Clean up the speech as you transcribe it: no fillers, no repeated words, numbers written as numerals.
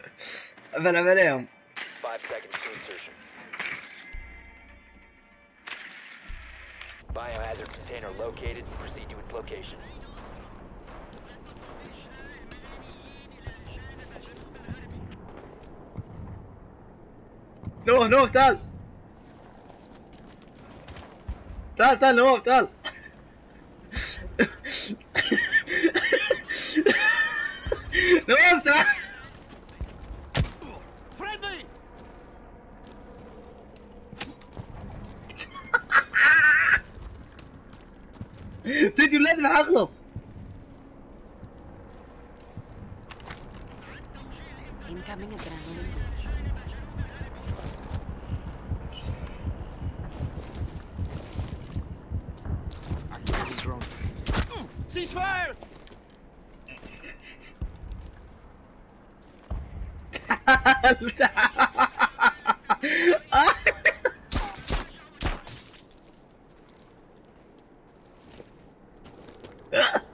بلعب عليهم. 5 seconds to insertion. Biohazard container located. Proceed to its location. نوف تعال تعال نوف تعال. نوف تعال. تجي ولاد محخف. Incoming adrenaline boost. Activating drone. Ceasefire! تعال.